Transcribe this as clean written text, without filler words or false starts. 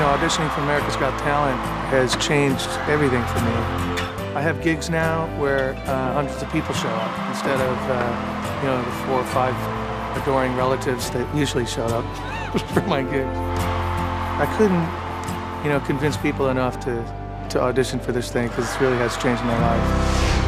auditioning for America's Got Talent has changed everything for me. I have gigs now where hundreds of people show up instead of, the 4 or 5 adoring relatives that usually showed up for my gigs. I couldn't, convince people enough to audition for this thing because it really has changed my life.